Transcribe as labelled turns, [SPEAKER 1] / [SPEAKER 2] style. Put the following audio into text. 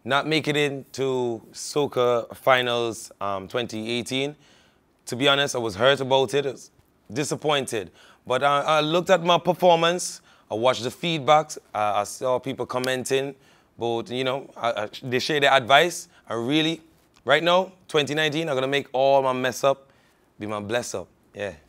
[SPEAKER 1] not make it into Soca Finals 2018, to be honest, I was hurt about it. I was disappointed. But I looked at my performance. I watched the feedbacks. I saw people commenting. But, you know, they share their advice. And really, right now, 2019, I'm going to make all my mess up be my bless up. Yeah.